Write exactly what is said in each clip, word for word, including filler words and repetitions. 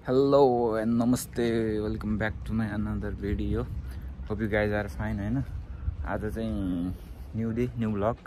Hello and namaste, welcome back to my another video. Hope you guys are fine हैन। आज चाहिँ new day new blog.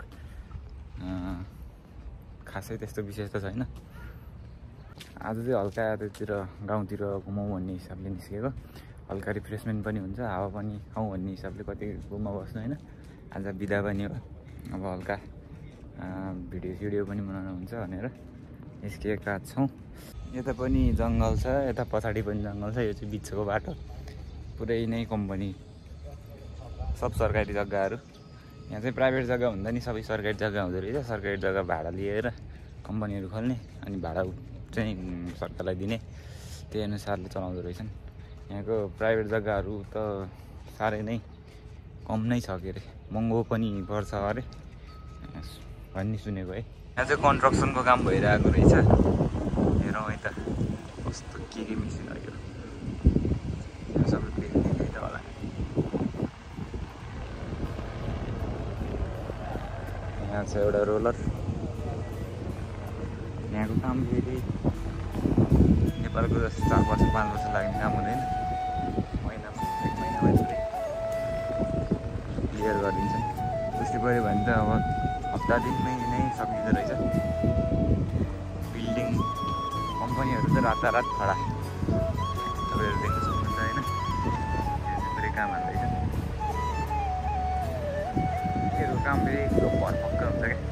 खासै त्यस्तो विशेष त छैन। आज चाहिँ हल्का यतातिर गाउँतिर घुमौँ भन्ने हिसाबले निस्केको। हल्का रिफ्रेसमेन्ट पनि हुन्छ, हावा पनि खाउँ भन्ने हिसाबले कतै घुममा बस्नु हैन। आज बिदा पनि हो। अब हल्का भिडियो सिडियो पनि बनाउनु हुन्छ भनेर निस्केका छौँ। यता पनि जङ्गल छ, यता पछाडि पनि जङ्गल छ। यो चाहिँ बिचको बाटो, पुरै नै कम्पनी, सब सरकारी जग्गाहरू। यहाँ चाहिँ प्राइभेट जग्गा हुँदा नि सबै सरकारी जग्गा हुँदो रहेछ। सरकारी जग्गा भाडा लिएर कम्पनीहरू खोल्ने अनि भाडा चाहिँ सरकारलाई दिने, त्यही अनुसारले चलाउँदो रहेछन्। यहाँको प्राइभेट जग्गाहरू त साह्रै नै कम नै छ के अरे, महँगो पनि पर्छ अरे भन्ने सुनेको है। यहाँ चाहिँ कन्स्ट्रक्सनको काम भइरहेको रहेछ। हेरौँ है त कस्तो के के मिसिन हो यो, सबै देख्ने त होला। यहाँ छ एउटा रोलर। यहाँको काम फेरि नेपालको जस्तो चार वर्ष पाँच वर्ष लाग्ने काम हुँदैन। महिनामा एक महिनामा पुरै क्लियर गरिदिन्छन्। त्यस्तै गऱ्यो भने त अब हप्ता दिनमै नै सकिँदो रहेछ। बिल्डिङ कम्पनीहरू त रातारात खडा, तपाईँहरू देख्न सक्नुहुन्छ होइन। पुरै काम हाल्दैछ। यो काम फेरि भरपक्क हुन्छ क्या।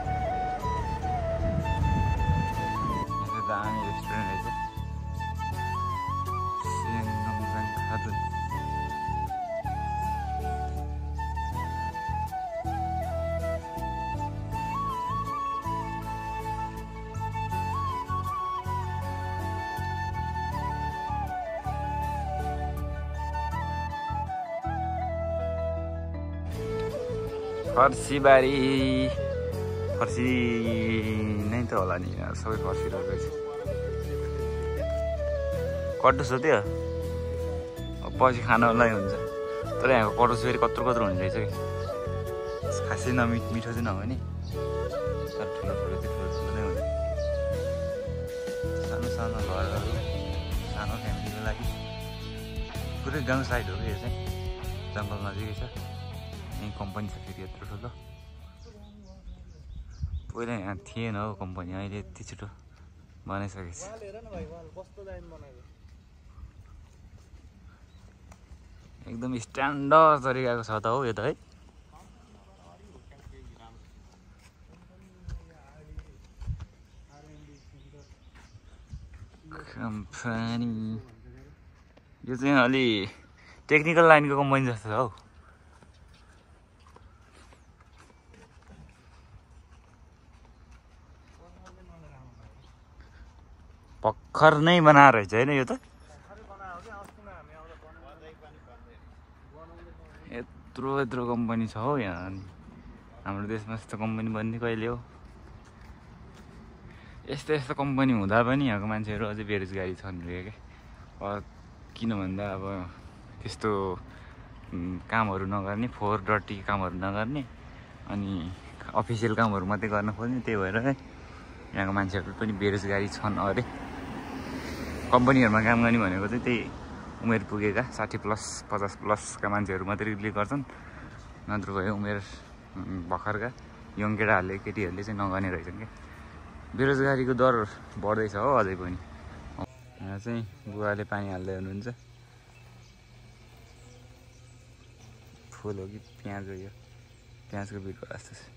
यहाँ दामी रेस्टुरेन्ट रहेछ, खादुन। फर्सीबारी, फर्सी नै त होला नि, सबै फर्सी रहेछ। कटुस हो त्यो, अब पछि खानलाई हुन्छ। तर यहाँको कटुस फेरि कत्रो कत्रो हुने रहेछ कि, खासै नमिठ मिठो चाहिँ नहो नि। तर ठुलो ठुलो चाहिँ ठुलो ठुलो नै हुन्छ। सानो सानो घरहरू, सानो फ्यामिलीको लागि पुरै गाउँ साइड हो कि यो चाहिँ, जङ्गल नजिकै छ। यहीँ कम्पनी छ फेरि यत्रो ठुलो। पहिला यहाँ थिएन हौ कम्पनी, अहिले यति छिटो बनाइसकेको छ। एकदम स्ट्यान्डर्ड तरिकाको छ त हौ यो त है। कम्पनी यो चाहिँ अलि टेक्निकल लाइनको कम्पनी जस्तो छ हौ। भर्खर नै बनाएर रहेछ होइन यो त। यत्रो यत्रो कम्पनी छ हौ यहाँ। हाम्रो देशमा यस्तो कम्पनी बन्ने कहिले हो। यस्तो यस्तो कम्पनी हुँदा पनि यहाँको मान्छेहरू अझै बेरोजगारी छन् रे क्या। अब किन भन्दा अब त्यस्तो कामहरू नगर्ने, फोहोर डर्टी कामहरू नगर्ने, अनि अफिसियल कामहरू मात्रै गर्न खोज्ने, त्यही भएर है यहाँको मान्छेहरू पनि बेरोजगारी छन् अरे। कम्पनीहरूमा काम गर्ने भनेको चाहिँ त्यही उमेर पुगेका साठी प्लस पचास प्लसका मान्छेहरू मात्रै गर्छन्। नत्र भयो उमेर भर्खरका यङ केटाहरूले केटीहरूले चाहिँ नगर्ने रहेछन् क्या। बेरोजगारीको दर बढ्दैछ हो अझै पनि। यहाँ चाहिँ बुवाले पानी हाल्दै हुनुहुन्छ। फुल हो कि प्याज हो यो, प्याजको बिरुवा जस्तो छ।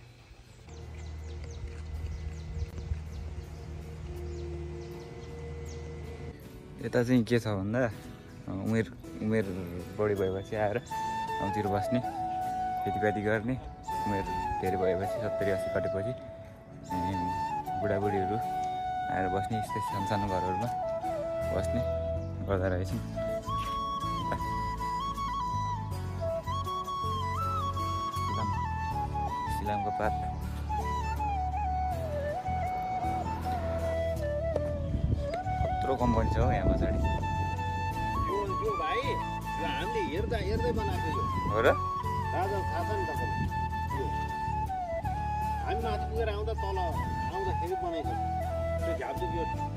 यता चाहिँ के छ भन्दा उमेर उमेर बढी भएपछि आएर गाउँतिर बस्ने, खेतीपाती गर्ने, उमेर धेरै भएपछि सत्तरी अस्सी कटेपछि बुढाबुढीहरू आएर बस्ने, यस्तै सानो सानो घरहरूमा बस्ने गर्दा रहेछन्। सिलामको पात, यत्रो कम्पनी छ हौ यहाँ पछाडि। यो यो भाइ यो हामीले हेर्दा हेर्दै बनाएको यो हो र? राजा थाहा छ नि तपाईँलाई। यो हामी माथि पुगेर आउँदा तल आउँदाखेरि बनाएको त्यो झापझुप यो